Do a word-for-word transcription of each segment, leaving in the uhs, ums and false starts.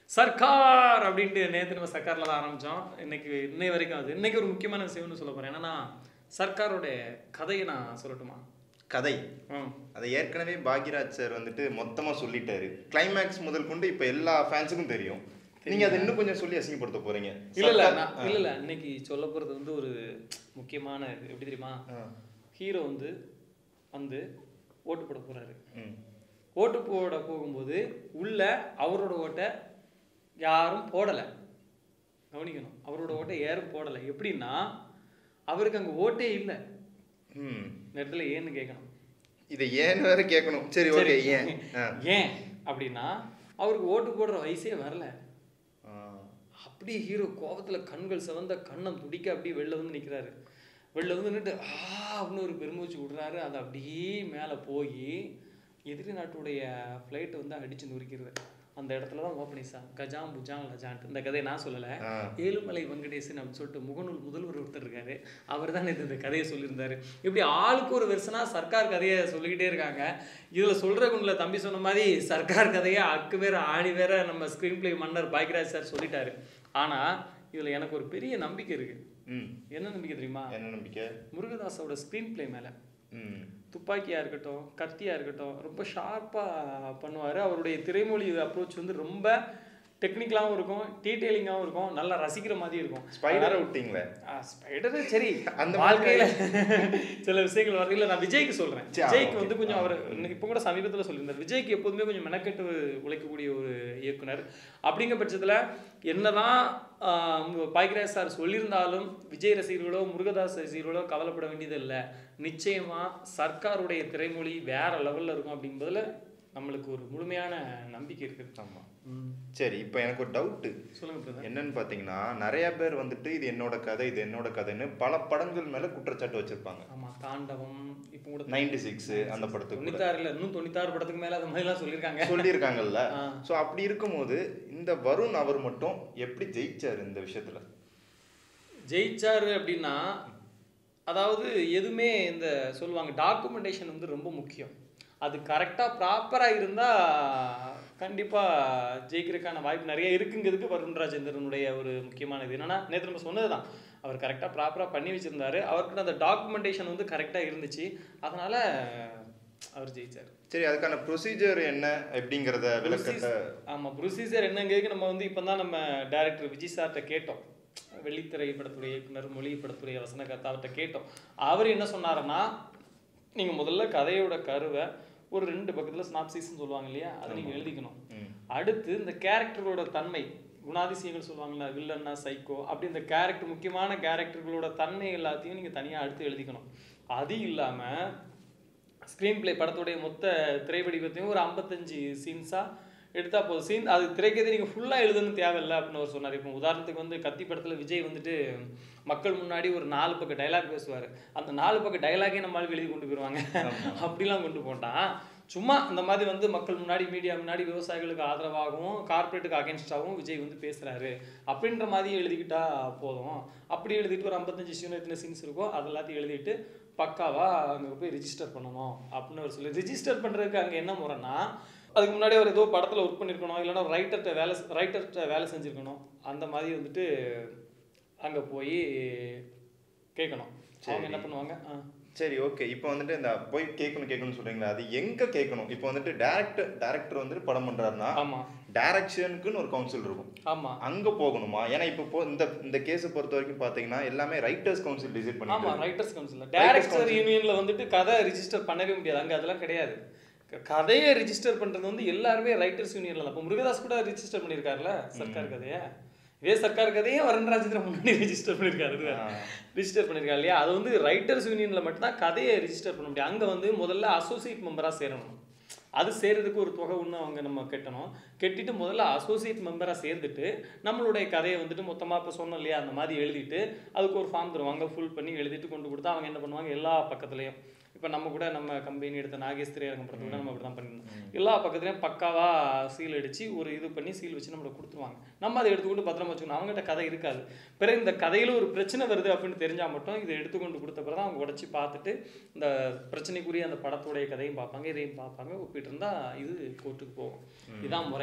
சர்க்கார் அப்படின்ட்டு நேற்று நம்ம சர்க்காரில் தான் ஆரம்பித்தோம். இன்னைக்கு இன்னை வரைக்கும் அது இன்னைக்கு ஒரு முக்கியமான விஷயம்னு சொல்ல போகிறேன். என்னன்னா சர்க்காரோடைய கதையை நான் சொல்லட்டுமா? கதை ம் அதை ஏற்கனவே பாக்யராஜ் சார் வந்துட்டு மொத்தமா சொல்லிட்டாரு. கிளைமேக்ஸ் முதல் கொண்டு இப்ப எல்லா ஃபேன்ஸுக்கும் தெரியும். நீங்க அதை இன்னும் கொஞ்சம் சொல்லி அசிங்கப்படுத்த போறீங்க. இல்லை இல்லை நான் இல்லை இல்லை இன்னைக்கு சொல்ல போகிறது வந்து ஒரு முக்கியமான இது எப்படி தெரியுமா? ஹீரோ வந்து வந்து ஓட்டு போட போகிறாரு. ஓட்டு போட போகும்போது உள்ள அவரோட ஓட்டை யாரும் போடலை. கவனிக்கணும், அவரோட ஓட்டை யாரும் போடலை. எப்படின்னா அவருக்கு அங்கே ஓட்டே இல்லை. இந்த இடத்துல ஏன்னு கேட்கணும். இதை ஏன்னு வேற கேட்கணும். சரி ஓகே. ஏன் ஏன் அப்படின்னா அவருக்கு ஓட்டு போடுற வயசே வரல. அப்படி ஹீரோ கோபத்தில் கண்கள் சிவந்த கண்ணம் துடிக்க அப்படியே வெளில வந்து நிற்கிறாரு. வெளில வந்து நின்று ஆ அப்படின்னு ஒரு பெருமூச்சு விடுறாரு. அது அப்படியே மேலே போய் எதிரி நாட்டுடைய ஃப்ளைட்டை வந்து அடித்து நொறுக்கிறது. அந்த இடத்துல தான் ஓப்பனிங் சாங் கஜாம் புஜாங் லஜான்ட். இந்த கதையை நான் சொல்லலை, ஏழுமலை வெங்கடேசன் அப்படின்னு சொல்லிட்டு முகநூல் முதல்வர் ஒருத்தர் இருக்காரு. அவர் தான் இது இந்த கதையை சொல்லியிருந்தாரு. இப்படி ஆளுக்கு ஒரு வருஷனா சர்க்கார் கதையை சொல்லிக்கிட்டே இருக்காங்க. இதில் சொல்கிற குண்டில் தம்பி சொன்ன மாதிரி சர்க்கார் கதையை அக்கு வேற ஆணி வேற நம்ம ஸ்க்ரீன் பிளே மன்னர் பாக்யராஜ் சார் சொல்லிட்டாரு. ஆனால் இதில் எனக்கு ஒரு பெரிய நம்பிக்கை இருக்குது. என்ன நம்பிக்கை தெரியுமா? என்ன நம்பிக்கை? முருகதாஸோட ஸ்க்ரீன் பிளே மேலே. துப்பாக்கியாக இருக்கட்டும், கத்தியாக இருக்கட்டும், ரொம்ப ஷார்ப்பாக பண்ணுவார். அவருடைய திரைமொழி அப்ரோச் வந்து ரொம்ப டெக்னிக்கலாகவும் இருக்கும், டீட்டெயிலிங்காகவும் இருக்கும், நல்லா ரசிக்கிற மாதிரி இருக்கும். ஸ்பைடரை விட்டீங்களே? ஸ்பைடரு சரி, அந்த வாழ்க்கையில் சில விஷயங்கள் வருது. இல்லை நான் விஜய்க்கு சொல்கிறேன். விஜய்க்கு வந்து கொஞ்சம் அவர் இப்போ கூட சமீபத்தில் சொல்லியிருந்தார். விஜய்க்கு எப்போதுமே கொஞ்சம் மெனக்கெட்டு உழைக்கக்கூடிய ஒரு இயக்குனர். அப்படிங்கிற பட்சத்தில் என்னதான் பாக்யராஜ் சார் சொல்லியிருந்தாலும் விஜய் ரசிகர்களோ முருகதாஸ் ரசிகர்களோ கவலைப்பட வேண்டியது இல்லை. நிச்சயமாக சர்க்காருடைய திரைமொழி வேற லெவலில் இருக்கும் அப்படிங்கிறதுல நம்மளுக்கு ஒரு முழுமையான நம்பிக்கை இருக்குது. ஆமாம். சரி, இப்போ எனக்கு ஒரு டவுட்டு. சொல்லுங்க. என்னன்னு பார்த்தீங்கன்னா நிறைய பேர் வந்துட்டு இது என்னோட கதை இது என்னோட கதைன்னு பல படங்கள் மேலே குற்றச்சாட்டு வச்சிருப்பாங்க. ஆமாம், தாண்டவம் இப்போ கூட நைன்டி சிக்ஸ் அந்த படத்துக்கு தொண்ணூத்தாறுல இன்னும் தொண்ணூத்தாறு படத்துக்கு மேலே அந்த மாதிரிலாம் சொல்லியிருக்காங்க சொல்லியிருக்காங்கல்ல. ஸோ அப்படி இருக்கும்போது இந்த வருண் அவர் மட்டும் எப்படி ஜெயிச்சார் இந்த விஷயத்தில்? ஜெயிச்சாரு அப்படின்னா அதாவது எதுவுமே இந்த சொல்லுவாங்க டாக்குமெண்டேஷன் வந்து ரொம்ப முக்கியம். அது கரெக்டாக ப்ராப்பராக இருந்தால் கண்டிப்பாக ஜெயிக்கிறதுக்கான வாய்ப்பு நிறைய இருக்குங்கிறதுக்கு வருண் ராஜேந்திரனுடைய ஒரு முக்கியமான இது என்னன்னா நேற்று நம்ம சொன்னது தான். அவர் கரெக்டாக ப்ராப்பராக பண்ணி வச்சுருந்தாரு. அவர்கிட்ட அந்த டாக்குமெண்டேஷன் வந்து கரெக்டாக இருந்துச்சு. அதனால் அவர் ஜெயிச்சார். சரி, அதுக்கான ப்ரொசீஜர் என்ன அப்படிங்கிறத விளக்கத்தை. ஆமாம், ப்ரொசீஜர் என்னங்கிறது நம்ம வந்து இப்போ தான் நம்ம டைரக்டர் விஜய் சார்கிட்ட கேட்டோம். வெள்ளித்திரை படத்துடைய இயக்குனர், மொழி படத்துடைய வசனகர்த்தா அவர்கிட்ட கேட்டோம். அவர் என்ன சொன்னாருன்னா, நீங்கள் முதல்ல கதையோட கருவை ஒரு ரெண்டு பக்கத்தில் ஸ்னாப்சிஸ்ன்னு சொல்லுவாங்க இல்லையா, அதை நீங்கள் எழுதிக்கணும். அடுத்து இந்த கேரக்டரோட தன்மை குணாதிசயங்கள் சொல்லுவாங்களா, வில்லன்னா சைக்கோ, அப்படி இந்த கேரக்டர் முக்கியமான கேரக்டர்களோட தன்மை எல்லாத்தையும் நீங்கள் தனியாக அடுத்து எழுதிக்கணும். அது இல்லாமல் ஸ்க்ரீன் பிளே படத்துடைய மொத்த திரைவடிவத்தையும் ஒரு ஐம்பத்தஞ்சு சீன்ஸாக எடுத்தால் போதும். சீன் அது திரைக்கதை நீங்கள் ஃபுல்லாக எழுதணும் தேவையில்லை அப்படின்னு அவர் சொன்னார். இப்போ உதாரணத்துக்கு வந்து கத்தி படத்தில் விஜய் வந்துட்டு மக்கள் முன்னாடி ஒரு நாலு பக்கம் டைலாக் பேசுவார். அந்த நாலு பக்கம் டைலாகே நம்மளுக்கு எழுதி கொண்டு போயிடுவாங்க. அப்படிலாம் கொண்டு போட்டான். சும்மா இந்த மாதிரி வந்து மக்கள் முன்னாடி மீடியா முன்னாடி விவசாயிகளுக்கு ஆதரவாகவும் கார்பரேட்டுக்கு அகேன்ஸ்டாகவும் விஜய் வந்து பேசுகிறாரு அப்படின்ற மாதிரி எழுதிக்கிட்டா போதும். அப்படி எழுதிட்டு ஒரு ஐம்பத்தஞ்சு சீன் எத்தனை சீன்ஸ் இருக்கோ அது எல்லாத்தையும் எழுதிட்டு பக்காவாக அங்கே போய் ரிஜிஸ்டர் பண்ணணும் அப்படின்னு அவர் சொல்லி. ரிஜிஸ்டர் பண்ணுறதுக்கு அங்கே என்ன முறைன்னா, அதுக்கு முன்னாடி அவர் ஏதோ படத்தில் ஒர்க் பண்ணியிருக்கணும், இல்லைன்னா ரைட்டர்கிட்ட வேலை ரைட்டர்கிட்ட வேலை செஞ்சுருக்கணும். அந்த மாதிரி வந்துட்டு அங்கே போய் கேட்கணும். அவங்க என்ன பண்ணுவாங்க. சரி ஓகே. இப்போ வந்துட்டு இந்த போய் கேட்கணும் கேட்கணும்னு சொல்கிறீங்களா, அது எங்கே கேட்கணும்? இப்போ வந்துட்டு டேரக்டர் டேரக்டர் வந்துட்டு படம் பண்ணுறாருன்னா ஆமாம் டைரக்ஷனுக்குன்னு ஒரு கவுன்சில் இருக்கும். ஆமாம், அங்கே போகணுமா? ஏன்னா இப்போ இந்த இந்த கேஸை பொறுத்த வரைக்கும் பார்த்தீங்கன்னா எல்லாமே ரைட்டர்ஸ் கவுன்சில் டிசைட் பண்ணி. ஆமாம், ரைட்டர்ஸ் கவுன்சில். டைரக்டர் யூனியனில் வந்துட்டு கதை ரிஜிஸ்டர் பண்ணவே முடியாது. அங்கே அதெல்லாம் கிடையாது. கதையை ரிஜிஸ்டர் பண்ணுறது வந்து எல்லாருமே ரைட்டர்ஸ் யூனியனில் தான். இப்போ முருகதாஸ் கூட ரிஜிஸ்டர் பண்ணியிருக்காருல சர்க்கார் கதையை. இதே சர்க்கார் கதையே வருண் ராஜேந்திரன் முன்னாடி ரிஜிஸ்டர் பண்ணியிருக்காரு. ரிஜிஸ்டர் பண்ணியிருக்காரு இல்லையா, அது வந்து ரைட்டர்ஸ் யூனியனில் மட்டும்தான் கதையை ரிஜிஸ்டர் பண்ண முடியும். அங்கே வந்து முதல்ல அசோசியேட் மெம்பராக சேரணும். அது சேர்றதுக்கு ஒரு தொகை ஒன்று அவங்க நம்ம கட்டணும். கட்டிட்டு முதல்ல அசோசியேட் மெம்பராக சேர்ந்துட்டு நம்மளுடைய கதையை வந்துட்டு மொத்தமாக இப்போ சொன்னோம் இல்லையா அந்த மாதிரி எழுதிட்டு அதுக்கு ஒரு ஃபார்ம் தருவாங்க. ஃபுல் பண்ணி எழுதிட்டு கொண்டு கொடுத்தா அவங்க என்ன பண்ணுவாங்க, எல்லா பக்கத்துலேயும் இப்போ நம்ம கூட நம்ம கம்பெனி எடுத்த நாகேஷ் திரையரங்கம் படத்தை கூட நம்ம அப்படி தான் பண்ணியிருந்தோம். எல்லா பக்கத்துலேயும் பக்காவாக சீல் அடித்து ஒரு இது பண்ணி சீல் வச்சு நம்மளை கொடுத்துருவாங்க. நம்ம அதை எடுத்துக்கொண்டு பத்திரமா வச்சுக்கணும். அவங்ககிட்ட கதை இருக்காது. பிறகு இந்த கதையில் ஒரு பிரச்சனை வருது அப்படின்னு தெரிஞ்சால் மட்டும் இதை எடுத்துக்கொண்டு கொடுத்த பிறகு தான் அவங்க உடச்சி பார்த்துட்டு இந்த பிரச்சனைக்குரிய அந்த படத்துடைய கதையும் பார்ப்பாங்க, இதையும் பார்ப்பாங்க. ஒப்பிட்டு இருந்தால் இது கோர்ட்டுக்கு போகும். இதுதான் முறை.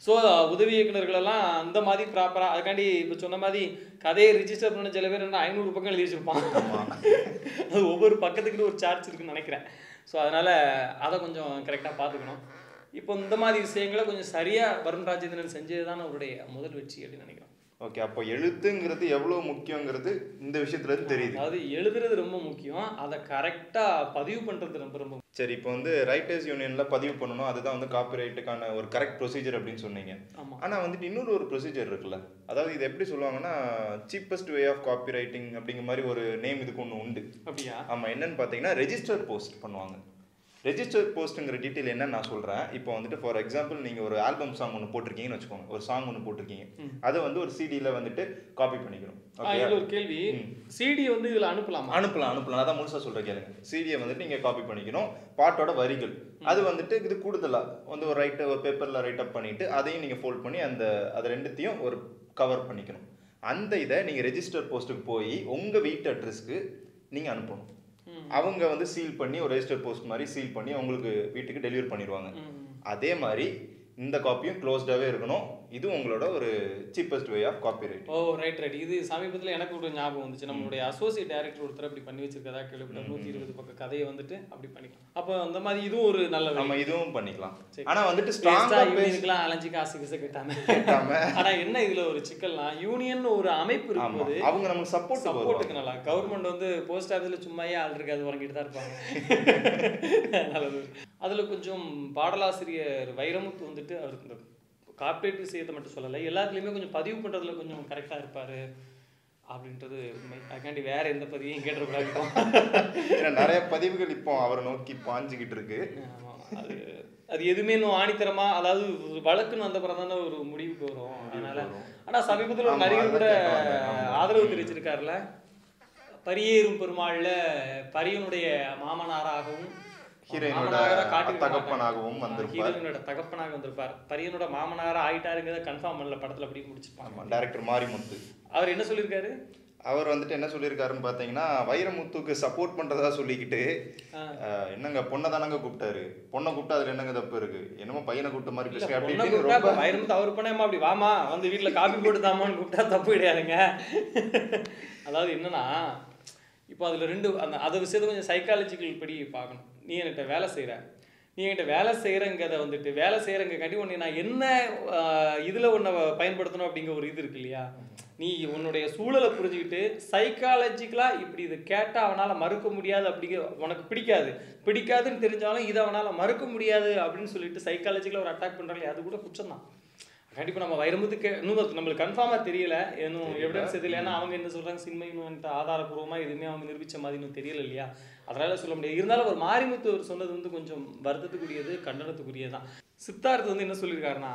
ஸோ உதவி இயக்குநர்களெல்லாம் அந்த மாதிரி ப்ராப்பராக அதுக்காண்டி இப்போ சொன்ன மாதிரி கதையை ரிஜிஸ்டர் பண்ண சில பேர் என்ன ஐநூறு பக்கம் எழுதி வச்சிருப்பான். அது ஒவ்வொரு பக்கத்துக்கிட்ட ஒரு சார்ஜ் இருக்குன்னு நினைக்கிறேன். ஸோ அதனால் அதை கொஞ்சம் கரெக்டாக பார்த்துக்கணும். இப்போ இந்த மாதிரி விஷயங்களை கொஞ்சம் சரியாக வருண் ராஜேந்திரன் செஞ்சது தான் அவருடைய முதல் வெற்றி அப்படின்னு நினைக்கிறேன். ஓகே, அப்போ எழுத்துங்கிறது எவ்வளோ முக்கியங்கிறது இந்த விஷயத்துல இருந்து தெரியுது. அதாவது எழுதுறது ரொம்ப முக்கியம், அதை கரெக்டாக பதிவு பண்ணுறது ரொம்ப ரொம்ப. சரி, இப்போ வந்து ரைட்டர்ஸ் யூனியன்ல பதிவு பண்ணணும், அதுதான் வந்து காப்பிரைட்டுக்கான ஒரு கரெக்ட் ப்ரொசீஜர் அப்படின்னு சொன்னீங்க. ஆனால் வந்துட்டு இன்னொரு ஒரு ப்ரொசீஜர் இருக்குல்ல, அதாவது இது எப்படி சொல்லுவாங்கன்னா cheapest way of copy writing அப்படிங்கிற மாதிரி ஒரு நேம் இதுக்கு ஒன்று உண்டு. அப்படியா? ஆமாம், என்னன்னு பார்த்தீங்கன்னா ரெஜிஸ்டர் போஸ்ட் பண்ணுவாங்க. ரெஜிஸ்டர் போஸ்ட்டுங்கிற டீட்டெயில் என்ன நான் சொல்கிறேன். இப்போ வந்துட்டு ஃபார் எக்ஸாம்பிள் நீங்கள் ஒரு ஆல்பம் சாங் ஒன்று போட்டிருக்கீங்கன்னு வச்சுக்கோங்க, ஒரு சாங் ஒன்று போட்டிருக்கீங்க, அதை வந்து ஒரு சிடியில் வந்துட்டு காப்பி பண்ணிக்கணும். இதில் ஒரு கேள்வி, சிடி வந்து இதில் அனுப்பலாம் அனுப்பலாம் அனுப்பலாம் அதான் முழுசாக சொல்கிற கேளுங்க. சிடியை வந்துட்டு நீங்கள் காப்பி பண்ணிக்கணும், பாட்டோட வரிகள் அது வந்துட்டு இது கூடுதலாக வந்து ஒரு ரைட்டை ஒரு பேப்பரில் ரைட் அப் பண்ணிவிட்டு அதையும் நீங்கள் ஃபோல்ட் பண்ணி அந்த அது ரெண்டுத்தையும் ஒரு கவர் பண்ணிக்கணும். அந்த இதை நீங்கள் ரெஜிஸ்டர் போஸ்ட்டுக்கு போய் உங்கள் வீட்டு அட்ரஸ்க்கு நீங்கள் அனுப்பணும். அவங்க வந்து சீல் பண்ணி ஒரு ரெஜிஸ்டர் போஸ்ட் மாதிரி சீல் பண்ணி அவங்களுக்கு வீட்டுக்கு டெலிவரி பண்ணிடுவாங்க. அதே மாதிரி இந்த காப்பியும் க்ளோஸ்டாகவே இருக்கணும். இது உங்களோட ஒரு cheapest way of copyright. Oh right right. இது சமீபத்தில் எனக்கு ஒரு ஞாபகம் வந்துச்சு. நம்மளுடைய அசோசியேட் டைரக்டர் ஒருத்தர் அப்படி பண்ணி வச்சிருக்கதா கேள்விப்பட்ட நூற்றி இருபது பக்கம் கதையை வந்துட்டு அப்படி பண்ணிக்கலாம். அப்போ அந்த மாதிரி இதுவும் ஒரு நல்ல நம்ம இதுவும் பண்ணிக்கலாம். ஆனால் வந்துட்டு ஸ்ட்ராங்காக யூனியனுக்குலாம் அலைஞ்சு காசு கிசை கேட்டாம கேட்டாம ஆனால் என்ன இதில் ஒரு சிக்கல்னா யூனியன் ஒரு அமைப்பு இருக்கும்போது அவங்க நமக்கு சப்போர்ட் சப்போர்ட்டுக்கு நல்லா கவர்மெண்ட் வந்து போஸ்ட் ஆஃபீஸில் சும்மாயே ஆள் இருக்காது வாங்கிட்டு தான் இருப்பாங்க. நல்லது. அதில் கொஞ்சம் பாடலாசிரியர் வைரமுத்து வந்துட்டு அவருக்கு இந்த கார்பரேட் விஷயத்தை மட்டும் சொல்லலை, எல்லாத்துலேயுமே கொஞ்சம் பதிவு பண்ணுறதுல கொஞ்சம் கரெக்டாக இருப்பார் அப்படின்றது உண்மை. அதுக்காண்டி வேற எந்த பதிவையும் கேட்டுருக்கூடாது. நிறைய பதிவுகள் இப்போ அவரை நோக்கி பாஞ்சிக்கிட்டு இருக்கு. அது அது எதுவுமே இன்னும் ஆணித்தரமா, அதாவது வழக்குன்னு வந்த பிறகு தானே ஒரு முடிவுக்கு வரும். அதனால ஆனால் சமீபத்தில் ஒரு நடிகர் கூட ஆதரவு தெரிவிச்சிருக்காருல, பரியேறும் பெருமாள்ல பரியனுடைய மாமனாராகவும் தகப்பனாகவும் தகப்பனாக வந்திருப்பார். பரியனோட மாமனாரா ஆயிட்டாருங்கிறத கன்ஃபார்ம் பண்ணல, படத்துல அப்படி முடிச்சிருப்பாங்க. டைரக்டர் மாரிமுத்து அவர் என்ன சொல்லியிருக்காரு, அவர் வந்துட்டு என்ன சொல்லியிருக்காருன்னு பார்த்தீங்கன்னா வைரமுத்துக்கு சப்போர்ட் பண்றதா சொல்லிக்கிட்டு என்னங்க பொண்ணை தானங்க கூப்பிட்டாரு, பொண்ணை கூப்பிட்டா அதுல என்னங்க தப்பு இருக்கு, என்னமோ பையனை கூப்பிட்ட மாதிரி பேசுறேன் அப்படின்னு. வைரமுத்து அவர் பண்ணேமா அப்படி வாமா வந்து வீட்டுல காப்பி போட்டு தாமான்னு கூப்பிட்டா தப்பு கிடையாதுங்க. அதாவது என்னன்னா இப்போ அதில் ரெண்டு அந்த அதை விஷயத்தை கொஞ்சம் சைக்காலஜிக்கல் படி பார்க்கணும். நீ என்கிட்ட வேலை செய்கிற, நீ என்கிட்ட வேலை செய்கிறங்கிறத வந்துட்டு வேலை செய்கிறங்காட்டி உன்னை நான் என்ன இதில் உன்னை பயன்படுத்தணும் அப்படிங்கிற ஒரு இது இருக்கு இல்லையா. நீ உன்னுடைய சூழலை புரிஞ்சுக்கிட்டு சைக்காலஜிக்கலாக இப்படி இதை கேட்டால் அவனால் மறுக்க முடியாது, அப்படிங்கிற உனக்கு பிடிக்காது பிடிக்காதுன்னு தெரிஞ்சாலும் இதை அவனால் மறுக்க முடியாது அப்படின்னு சொல்லிட்டு சைக்காலஜிக்கலாக ஒரு அட்டாக் பண்ணுறாங்களே, அது கூட குற்றம் தான். கண்டிப்பாக நம்ம வைரமுத்துக்கு இன்னும் நம்மளுக்கு கன்ஃபார்மாக தெரியல, இன்னும் எவிடன்ஸ் தெரியல. ஏன்னா அவங்க என்ன சொல்கிறாங்க, சினிமா இன்னும் ஆதாரப்பூர்வமாக எதுவுமே அவங்க நிரூபித்த மாதிரி இன்னும் தெரியல இல்லையா, அதனால சொல்ல முடியாது. இருந்தாலும் ஒரு மாரிமுத்து அவர் சொன்னது வந்து கொஞ்சம் வருத்தத்துக்குரியது, கண்டனத்துக்குரியது தான். சித்தார்த்து வந்து என்ன சொல்லியிருக்காருன்னா,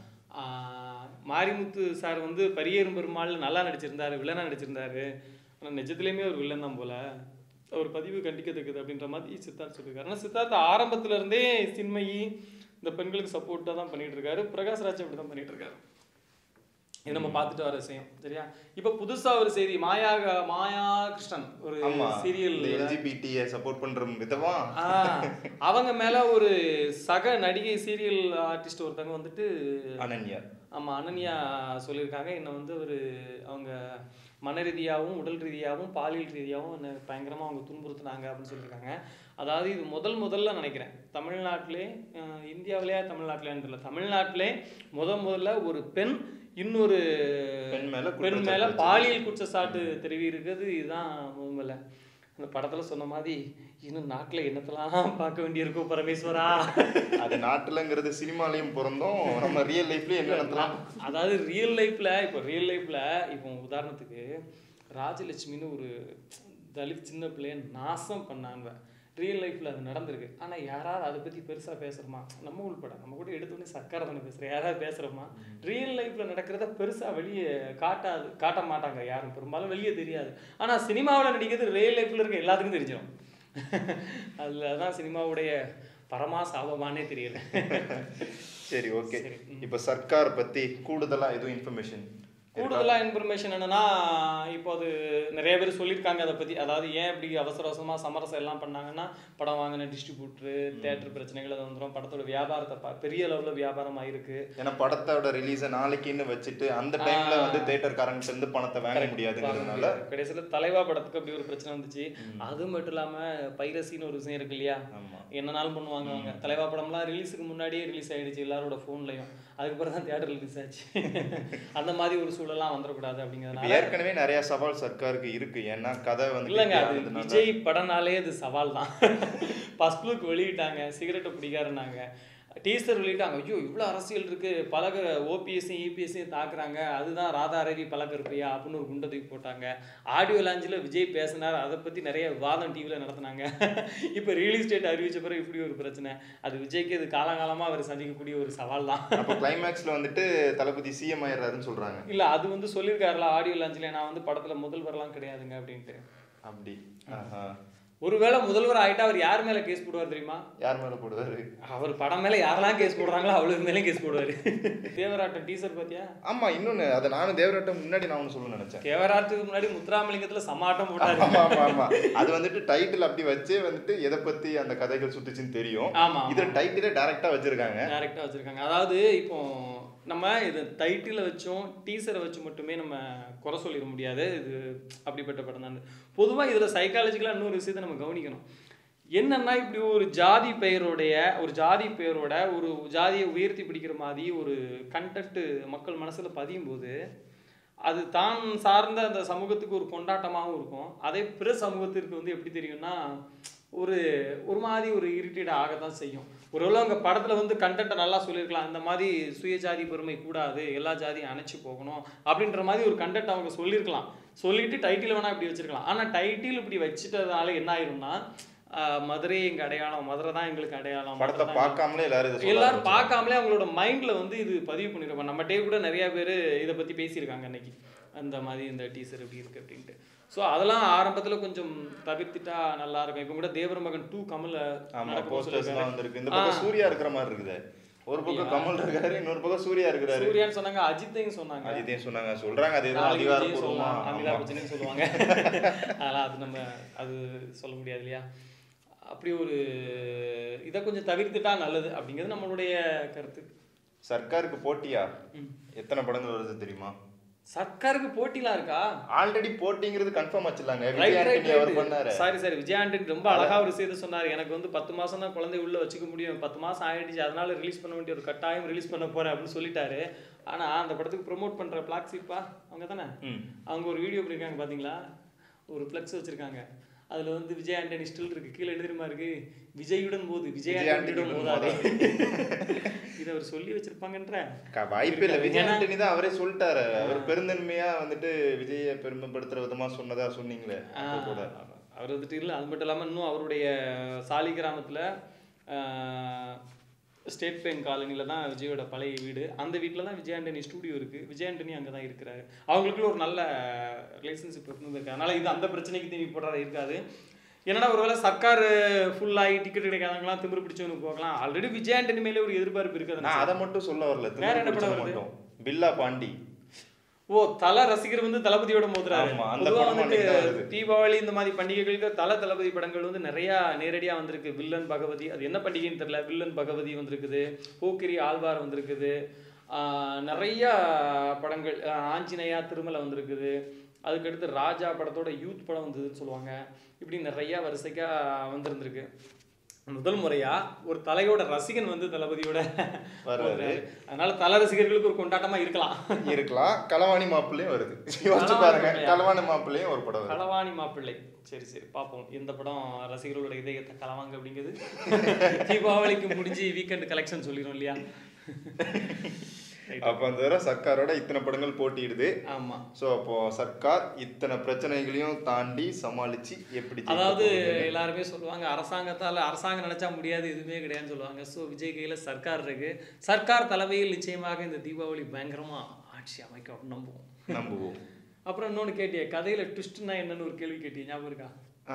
மாரிமுத்து சார் வந்து பரியேறும் பெருமாள் நல்லா நடிச்சிருந்தாரு, வில்லனாக நடிச்சிருந்தாரு, ஆனால் நிஜத்துலேயுமே ஒரு வில்லன் தான் போல, ஒரு பதிவு கண்டிக்கத்தக்குது அப்படின்ற மாதிரி சித்தார்த்து சொல்லியிருக்காரு. ஆனால் சித்தார்த்து ஆரம்பத்துலேருந்தே சின்மயி இந்த பெண்களுக்கு சப்போர்ட்டாக தான் பண்ணிட்டு இருக்காரு. பிரகாஷ்ராஜ் அப்படி தான் பண்ணிட்டு இருக்காரு. இது நம்ம பார்த்துட்டு வர விஷயம் சரியா. இப்போ புதுசா ஒரு செய்தி, மாயா மாயா கிருஷ்ணன் ஒரு சீரியல் எல்ஜிபிடியை சப்போர்ட் பண்ற விதமா அவங்க மேல ஒரு சக நடிகை சீரியல் ஆர்டிஸ்ட் ஒருத்தவங்க வந்துட்டு அனன்யா, ஆமா அனன்யா சொல்லியிருக்காங்க, என்ன வந்து ஒரு அவங்க மன ரீதியாகவும் உடல் ரீதியாகவும் பாலியல் ரீதியாகவும் என்ன பயங்கரமாக அவங்க துன்புறுத்தினாங்க அப்படின்னு சொல்லியிருக்காங்க. அதாவது இது முதல் முதல்ல நினைக்கிறேன் தமிழ்நாட்டிலே, இந்தியாவிலேயே தமிழ்நாட்டிலேன்னு தெரியல, தமிழ்நாட்டிலே முத முதல்ல ஒரு பெண் இன்னொரு பெண் மேல பெண் மேல பாலியல் குற்றச்சாட்டு தெரிவி இருக்கிறது இதுதான் முதல்ல. அந்த படத்துல சொன்ன மாதிரி இன்னும் நாட்டுல என்னத்தெல்லாம் பார்க்க வேண்டியிருக்கும் பரமேஸ்வரா. அது நாட்டுலங்கிறது சினிமாலையும் பிறந்தோம், நம்ம ரியல் லைஃப்ல என்னத்தெல்லாம், அதாவது ரியல் லைஃப்ல இப்போ ரியல் லைஃப்ல இப்போ உதாரணத்துக்கு ராஜலட்சுமின்னு ஒரு தலித் சின்ன பிள்ளைய நாசம் பண்ணாங்க, ரியல் லைஃப்பில் அது நடந்திருக்கு. ஆனால் யாராவது அதை பற்றி பெருசாக பேசுகிறோமா, நம்ம உள்பட நம்ம கூட எடுத்தோடனே சர்க்காரை தானே பேசுகிறேன், யாராவது பேசுகிறோமா, ரியல் லைஃப்பில் நடக்கிறத பெருசாக வெளியே காட்டாது காட்ட மாட்டாங்க யாரும், பெரும்பாலும் வெளியே தெரியாது. ஆனால் சினிமாவில் நடிக்கிறது ரியல் லைஃப்பில் இருக்க எல்லாத்துக்கும் தெரிஞ்சிடும். அதில் தான் சினிமாவுடைய பரமா சாபமானே தெரியல. சரி ஓகே, இப்போ சர்க்கார் பற்றி கூடுதலாக எதுவும் இன்ஃபர்மேஷன் கூடுதலா இன்ஃபர்மேஷன் என்னன்னா, இப்போ அது நிறைய பேர் சொல்லியிருக்காங்க அதை பத்தி. அதாவது ஏன் இப்படி அவசர அவசரமா சமரசம் எல்லாம் பண்ணாங்கன்னா, படம் வாங்கின டிஸ்ட்ரிபியூட்டர், தியேட்டர் பிரச்சனைகள் அது வந்துடும், படத்தோட வியாபாரத்தை ப- பெரிய அளவுல வியாபாரம் ஆயிருக்கு. ஏன்னா படத்தோட ரிலீஸை நாளைக்குன்னு வச்சுட்டு அந்த டைம்ல வந்து தியேட்டர்காரங்க இருந்து பணத்தை வாங்க முடியாதுங்கிறதுனால கடைசியில தலைவா படத்துக்கு அப்படி ஒரு பிரச்சனை வந்துச்சு. அது மட்டும் இல்லாம பைரசின்னு ஒரு விஷயம் இருக்கு இல்லையா, ஆமா. என்னனாலும் பண்ணுவாங்க அவங்க. தலைவா படம்லாம் ரிலீஸுக்கு முன்னாடியே ரிலீஸ் ஆயிடுச்சு எல்லாரோட ஃபோன்லயும், அதுக்கப்புறம் தான் தியேட்டர் ரிலீஸ் ஆச்சு. அந்த மாதிரி ஒரு சூழலாம் வந்துடக்கூடாது அப்படிங்கிறதுனால ஏற்கனவே நிறைய சவால் சர்க்காருக்கு இருக்கு. ஏன்னா கதை வந்து இல்லைங்க, அது விஜய் படம்னாலே அது சவால் தான். ஃபர்ஸ்ட் லுக் வெளியிட்டாங்க, சிகரெட்டை பிடிக்காருன்னாங்க, டீசர் வெளியிட்டாங்க, ஐயோ இவ்வளோ அரசியல் இருக்கு, பழக ஓபிஎஸ்ஸையும் இபிஎஸ்ஸையும் தாக்குறாங்க, அதுதான் ராதா ரவி பழக்கருப்பையா அப்படின்னு ஒரு குண்டை தூக்கி போட்டாங்க. ஆடியோ லாஞ்சில் விஜய் பேசினார், அதை பற்றி நிறைய விவாதம் டிவியில் நடத்தினாங்க. இப்போ ரிலீஸ் டேட் அறிவிச்ச பிறகு இப்படி ஒரு பிரச்சனை. அது விஜய்க்கு இது காலங்காலமாக அவர் சந்திக்கக்கூடிய ஒரு சவால் தான். அப்போ கிளைமேக்ஸ்ல வந்துட்டு தளபதி சிஎம் ஆயிடுறாருன்னு சொல்றாங்க. இல்லை, அது வந்து சொல்லியிருக்காருல ஆடியோ லாஞ்சில், நான் வந்து படத்தில் முதல்வரெல்லாம் கிடையாதுங்க அப்படின்ட்டு. அப்படி ஆஹா. ஒருவேளை முதல்வர் ஆயிட்டா அவர் யார் மேல கேஸ் போடுவார் தெரியுமா? யார் மேல போடுவாரு? அவர் படம் மேல யாரெல்லாம் கேஸ் போடுறாங்களோ அவ்வளவு மேலே கேஸ் போடுவாரு. தேவராட்டம் டீசர் பாத்தியா? ஆமா, இன்னொன்னு அதை நானும் தேவராட்டம் முன்னாடி நான் ஒன்று சொல்ல நினைச்சேன். தேவராட்டத்துக்கு முன்னாடி முத்துராமலிங்கத்துல சமாட்டம் போட்டாரு. ஆமா ஆமா ஆமா. அது வந்துட்டு டைட்டில் அப்படி வச்சே வந்துட்டு எதை பத்தி அந்த கதைகள் சுத்துச்சுன்னு தெரியும். ஆமா, இது டைட்டிலே டைரக்டா வச்சிருக்காங்க. டைரக்டா வச்சிருக்காங்க. அதாவது இப்போ நம்ம இது டைட்டிலை வச்சும் டீசரை வச்சு மட்டுமே நம்ம குறை சொல்லிட முடியாது. இது அப்படிப்பட்ட படம் தான். பொதுவாக இதில் சைக்காலஜிக்கலாக இன்னொரு விஷயத்தை நம்ம கவனிக்கணும். என்னன்னா, இப்படி ஒரு ஜாதி பெயருடைய ஒரு ஜாதி பெயரோட ஒரு ஜாதியை உயர்த்தி பிடிக்கிற மாதிரி ஒரு கண்டென்ட் மக்கள் மனசில் பதியும் போது அது தான் சார்ந்த அந்த சமூகத்துக்கு ஒரு கொண்டாட்டமாகவும் இருக்கும். அதே பிற சமூகத்திற்கு வந்து எப்படி தெரியும்னா ஒரு ஒரு மாதிரி ஒரு இரிட்டேட் ஆகத்தான் செய்யும். ஒருவேளை அவங்க படத்தில் வந்து கண்டென்ட்டை நல்லா சொல்லியிருக்கலாம், இந்த மாதிரி சுயஜாதி பெருமை கூடாது, எல்லா ஜாதியும் அணைச்சி போகணும் அப்படின்ற மாதிரி ஒரு கண்டென்ட் அவங்க சொல்லியிருக்கலாம். சொல்லிட்டு டைட்டில் வேணா இப்படி வச்சிருக்கலாம். ஆனால் டைட்டில் இப்படி வச்சுட்டதால என்ன ஆயிரும்னா, மதுரை எங்க அடையாளம், மதுரை தான் எங்களுக்கு அடையாளம், படத்தை பார்க்காமலே எல்லாரும் எல்லாரும் பார்க்காமலே அவங்களோட மைண்ட்ல வந்து இது பதிவு பண்ணிருப்பாங்க. நம்ம டே கூட நிறைய பேர் இதை பத்தி பேசியிருக்காங்க அன்னைக்கு, அந்த மாதிரி இந்த டீசர் எப்படி இருக்கு அப்படின்ட்டு. ஸோ அதெல்லாம் ஆரம்பத்துல கொஞ்சம் தவிர்த்துட்டா நல்லா இருக்கும். இப்போ கூட தேவர் மகன் டூ கமல்ல வந்திருக்கு. இந்த பக்கம் சூர்யா இருக்கிற மாதிரி இருக்குது. ஒரு பக்கம் கமல் இருக்காரு, இன்னொரு பக்கம் சூர்யா இருக்காரு. சூர்யான்னு சொன்னாங்க, அஜித்தையும் சொன்னாங்க, அஜித்தையும் சொன்னாங்க, சொல்றாங்க அதே தான் அதிகாரப்பூர்வமா அமிதாப் பச்சனையும் சொல்லுவாங்க. அதெல்லாம் அது நம்ம அது சொல்ல முடியாது இல்லையா. அப்படி ஒரு இதை கொஞ்சம் தவிர்த்துட்டா நல்லது அப்படிங்கிறது நம்மளுடைய கருத்து. சர்க்காருக்கு போட்டியா எத்தனை படங்கள் வருது தெரியுமா? சர்க்காருக்கு போட்டிலாம் இருக்கா? ஆல்ரெடி போட்டிங்கிறது கன்ஃபார்ம் வச்சிடலாங்க. விஜய் ஆண்டனி அவர் பண்ணாரு. சாரி சாரி விஜய் ஆண்டனி ரொம்ப அழகா ஒரு விஷயத்தை சொன்னார். எனக்கு வந்து பத்து மாசம் தான் குழந்தை உள்ள வச்சுக்க முடியும், பத்து மாசம் ஆயிடுச்சு, அதனால ரிலீஸ் பண்ண வேண்டிய ஒரு கட்டாயம் ரிலீஸ் பண்ண போறேன் அப்படின்னு சொல்லிட்டாரு. ஆனா அந்த படத்துக்கு ப்ரொமோட் பண்ற பிளாக்ஸிப்பா அவங்க தானே, அவங்க ஒரு வீடியோ பண்ணிருக்காங்க பாத்தீங்களா, ஒரு பிளக்ஸ் வச்சிருக்காங்க. அதுல வந்து விஜய் ஆண்டனி ஸ்டில் இருக்கு, கீழே எழுதிருமா இருக்கு, விஜயுடன் போது விஜய் ஆண்டனியுடன் போதாது. இதை அவர் சொல்லி வச்சிருப்பாங்கன்ற வாய்ப்பே இல்லை. விஜய் ஆண்டனி தான் அவரே சொல்லிட்டாரு. அவர் பெருந்தன்மையா வந்துட்டு விஜயை பெருமைப்படுத்துற விதமா சொன்னதா சொன்னீங்களே கூட. அவர் வந்துட்டு இல்லை, அது மட்டும் இல்லாமல் இன்னும் அவருடைய சாலி கிராமத்தில் ஸ்டேட் பேங்க் காலனியில் தான் விஜயோட பழைய வீடு. அந்த வீட்டில் தான் விஜய் ஆண்டனி ஸ்டூடியோ இருக்குது. விஜய் ஆண்டனி அங்கே தான் இருக்கிறாரு. அவங்களுக்குள்ள ஒரு நல்ல ரிலேஷன்ஷிப் இருந்திருக்கு. அதனால் இது அந்த பிரச்சனைக்கு தேவை போடுறதா இருக்காது. என்னடா ஒருவேளை சர்க்கார் ஃபுல்லாகி டிக்கெட் கிடைக்காதவங்களாம் திமிரு பிடிச்சவனு போகலாம். ஆல்ரெடி விஜய் ஆண்டனி மேலே ஒரு எதிர்பார்ப்பு இருக்குது. நான் அதை மட்டும் சொல்ல வரல. வேற என்ன படம் வருது? பில்லா பாண்டி. ஓ, தல ரசிகர் வந்து தளபதியோட மோதுறாரு. தீபாவளி இந்த மாதிரி பண்டிகைகளுக்கு தல தளபதி படங்கள் வந்து நிறைய நேரடியா வந்திருக்கு. வில்லன் பகவதி, அது என்ன பண்டிகைன்னு தெரியல, வில்லன் பகவதி வந்திருக்குது, போக்கிரி ஆழ்வார் வந்திருக்குது, நிறைய படங்கள், ஆஞ்சநேயா திருமலை வந்திருக்குது, அதுக்கடுத்து ராஜா படத்தோட யூத் படம் வந்ததுன்னு சொல்லுவாங்க. இப்படி நிறைய வரிசைக்கா வந்திருந்திருக்கு. முதல் முறையா ஒரு தலையோட ரசிகன் வந்து தளபதியோட வர்றாரு. அதனால தல ரசிகர்களுக்கு ஒரு கொண்டாட்டமா இருக்கலாம் இருக்கலாம். களவாணி மாப்பிள்ளையும் வருது, யோசிச்சு பாருங்க. களவாணி மாப்பிள்ளையும் ஒரு படம், களவாணி மாப்பிள்ளை. சரி சரி பார்ப்போம் எந்த படம் ரசிகர்களோட இதயத்தை களவாங்க அப்படிங்கிறது. தீபாவளிக்கு முடிஞ்சு வீக்கெண்ட் கலெக்ஷன் சொல்லிடும் இல்லையா. அப்போ அந்த தடவை சர்க்காரோட இத்தனை படங்கள் போட்டிடுது. ஆமா. ஸோ அப்போ சர்க்கார் இத்தனை பிரச்சனைகளையும் தாண்டி சமாளிச்சு எப்படி, அதாவது எல்லாருமே சொல்லுவாங்க அரசாங்கத்தால் அரசாங்கம் நினைச்சா முடியாது எதுவுமே கிடையாதுன்னு சொல்லுவாங்க. ஸோ விஜய் கையில் சர்க்கார் இருக்கு. சர்க்கார் தலைமையில் நிச்சயமாக இந்த தீபாவளி பயங்கரமா ஆட்சி அமைக்க அப்படின்னு நம்புவோம் நம்புவோம். அப்புறம் இன்னொன்று கேட்டிய, கதையில ட்விஸ்ட்னா என்னன்னு ஒரு கேள்வி கேட்டிய, ஞாபகம் இருக்கா?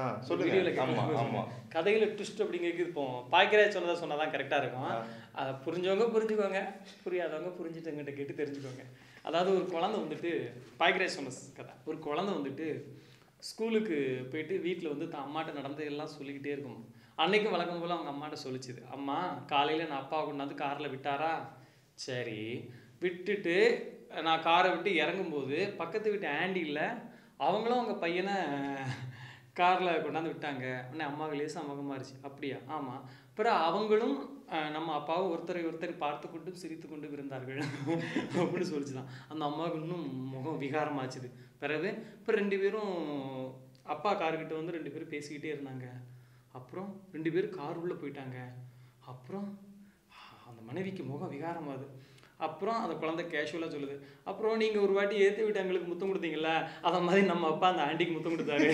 கதையில ட்விஸ்ட் அப்படிங்கிறது இப்போ பாய்க்கராஜ் சொன்னதா சொன்னாதான் கரெக்டா இருக்கும். அதை புரிஞ்சவங்க புரிஞ்சுக்கோங்க, புரியாதவங்க புரிஞ்சுட்டு எங்கிட்ட கேட்டு தெரிஞ்சுக்கோங்க. அதாவது ஒரு குழந்தை வந்துட்டு பாய்கிராஜ் சொன்ன கதை. ஒரு குழந்தை வந்துட்டு ஸ்கூலுக்கு போயிட்டு வீட்டில் வந்து தான் அம்மாட்ட நடந்ததெல்லாம் சொல்லிக்கிட்டே இருக்கும். அன்னைக்கும் வழக்கம் போல் அவங்க அம்மாட்ட சொல்லிச்சுது, அம்மா காலையில் நான் அப்பா கொண்டாந்து காரில் விட்டாரா, சரி விட்டுட்டு நான் காரை விட்டு இறங்கும்போது பக்கத்து வீட்டு ஆண்டியில் அவங்களும் அவங்க பையனை காரில் கொண்டாந்து விட்டாங்க. உடனே அம்மாவுக்கு லேசாக முகமாக இருந்துச்சு. அப்படியா, ஆமாம். அப்புறம் அவங்களும் நம்ம அப்பாவை ஒருத்தரை ஒருத்தர் பார்த்து கொண்டு சிரித்து கொண்டு இருந்தார்கள் அப்படின்னு சொல்லிச்சுதான். அந்த அம்மாவுக்கு இன்னும் முகம் விகாரமாச்சுது. பிறகு இப்போ ரெண்டு பேரும் அப்பா கார்கிட்ட வந்து ரெண்டு பேரும் பேசிக்கிட்டே இருந்தாங்க. அப்புறம் ரெண்டு பேரும் கார் உள்ளே போயிட்டாங்க. அப்புறம் அந்த மனைவிக்கு முகம் விகாரமாகுது. அப்புறம் அந்த குழந்தை கேஷுவலாக சொல்லுது, அப்புறம் நீங்கள் ஒரு வாட்டி ஏற்றி விட்டு எங்களுக்கு முத்தம் கொடுத்தீங்களா, அதை மாதிரி நம்ம அப்பா அந்த ஆண்டிக்கு முத்தம் கொடுத்தாரு.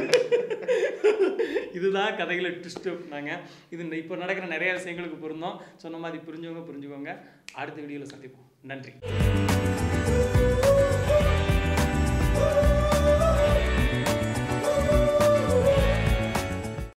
இதுதான் கதைகளை ட்விஸ்ட் அப்படின்னாங்க. இது இப்போ நடக்கிற நிறைய விஷயங்களுக்கு பொருந்தோம். சொன்ன மாதிரி புரிஞ்சவங்க புரிஞ்சுக்கோங்க. அடுத்த வீடியோவில் சந்திப்போம். நன்றி.